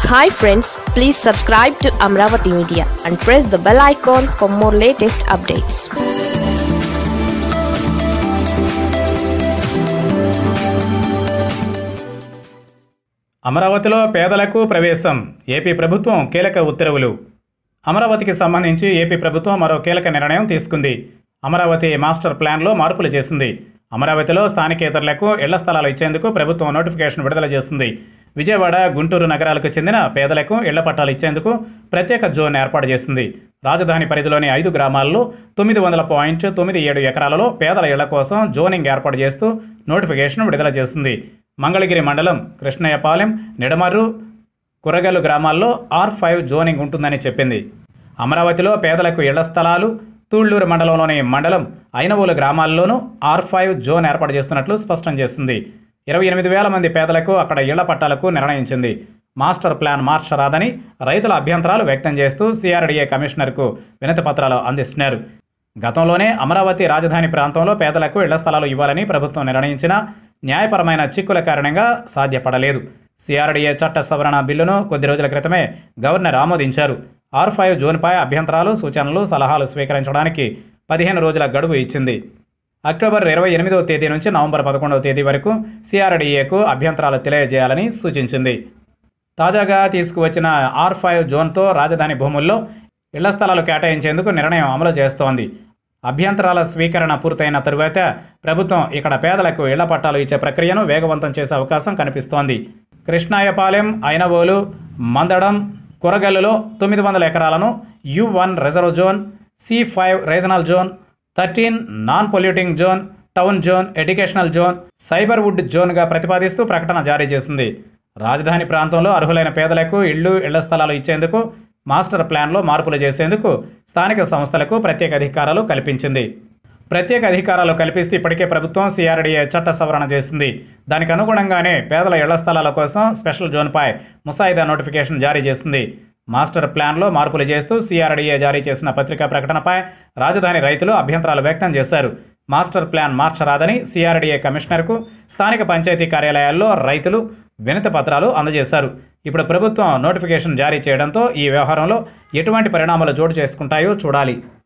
Hi friends, please subscribe to Amaravathi Media and press the bell icon for more latest updates. అమరావతిలో పేదలకు ప్రవేశం AP ప్రభుత్వం కీలక ఉత్తర్వులు. అమరావతికి సంబంధించి ఏపీ ప్రభుత్వం మరో కీలక నిర్ణయం తీసుకుంది. అమరావతి మాస్టర్ ప్లాన్లో మార్పులు చేసింది. అమరావతిలో స్థానికేతరులకు ఇళ్ల స్థలాలు ఇచ్చేందుకు ప్రభుత్వం నోటిఫికేషన్ విడుదల చేస్తుంది. విజయవాడ, గుంటూరు నగరాలకు చెందిన పేదలకు ఇళ్ల పట్టాలు ఇచ్చేందుకు ప్రత్యేక జోన్ ఏర్పాటు చేసింది. రాజధాని పరిధిలోని 5 గ్రామాల్లో 900.97 ఎకరాలలో పేదల ఇళ్ల కోసం జోనింగ్ ఏర్పాటు చేస్తూ నోటిఫికేషన్ విడుదల చేసింది. మంగళగిరి మండలం, కృష్ణయ్యపాలెం, నిడమర్రు, కురగల్లు గ్రామాల్లో R5 జోనింగ్ ఉంటుందని చెప్పింది. అమరావతిలో పేదలకు ఇళ్ల స్థలాలు తూళ్లూరు మండలంలోని మండలం ఐనవోలు గ్రామాల్లోనూ R5 జోన్ ఏర్పాటు చేస్తున్నట్లు స్పష్టం చేసింది. 28,000 మంది పేదలకు అక్కడ ఇళ్ల పట్టాలకు నిర్ణయించింది. మాస్టర్ ప్లాన్ మార్చరాదని రైతుల అభ్యంతరాలు వ్యక్తం చేస్తూ CRDA కమిషనర్కు వినతి పత్రాలు అందిస్తున్నారు. గతంలోనే అమరావతి రాజధాని ప్రాంతంలో పేదలకు ఇళ్ల స్థలాలు ఇవ్వాలని ప్రభుత్వం నిర్ణయించినా న్యాయపరమైన చిక్కుల కారణంగా సాధ్యపడలేదు. CRDA చట్ట సవరణ బిల్లును కొద్ది రోజుల క్రితమే గవర్నర్ ఆమోదించారు. R5 జోన్పై అభ్యంతరాలు, సూచనలు, సలహాలు స్వీకరించడానికి 15 రోజుల గడువు ఇచ్చింది. అక్టోబర్ 28వ తేదీ నుంచి నవంబర్ 11వ తేదీ వరకు CRDAకు అభ్యంతరాలు తెలియజేయాలని సూచించింది. తాజాగా తీసుకువచ్చిన R5 జోన్తో రాజధాని భూముల్లో ఇళ్ల స్థలాలు కేటాయించేందుకు నిర్ణయం అమలు చేస్తోంది. అభ్యంతరాల స్వీకరణ పూర్తయిన తరువాత ప్రభుత్వం ఇక్కడ పేదలకు ఇళ్ల పట్టాలు ఇచ్చే ప్రక్రియను వేగవంతం చేసే అవకాశం కనిపిస్తోంది. కృష్ణాయపాలెం, ఐనవోలు, మందడం, కురగల్లులో 900 ఎకరాలను U1 reserve zone, C5 regional zone, 13 non polluting zone, town zone, educational zone, cyber wood జోన్గా ప్రతిపాదిస్తూ ప్రకటన జారీ చేసింది. రాజధాని ప్రాంతంలో అర్హులైన పేదలకు ఇళ్ల స్థలాలు ఇచ్చేందుకు మాస్టర్ ప్లాన్లో మార్పులు చేసేందుకు స్థానిక సంస్థలకు ప్రత్యేక అధికారాలు కల్పించింది. ప్రత్యేక అధికారాలు కల్పిస్తూ ఇప్పటికే ప్రభుత్వం CRDA చట్ట సవరణ చేసింది. దానికి అనుగుణంగానే పేదల ఇళ్ల స్థలాల కోసం స్పెషల్ జోన్పై ముసాయిదా నోటిఫికేషన్ జారీ చేసింది. మాస్టర్ ప్లాన్లో మార్పులు చేస్తూ CRDA జారీ చేసిన పత్రికా ప్రకటనపై రాజధాని రైతులు అభ్యంతరాలు వ్యక్తం చేశారు. మాస్టర్ ప్లాన్ మార్చరాదని CRDA కమిషనర్కు స్థానిక పంచాయతీ కార్యాలయాల్లో రైతులు వినతి పత్రాలు అందజేశారు. ఇప్పుడు ప్రభుత్వం నోటిఫికేషన్ జారీ చేయడంతో ఈ వ్యవహారంలో ఎటువంటి పరిణామాలు చోటు చేసుకుంటాయో చూడాలి.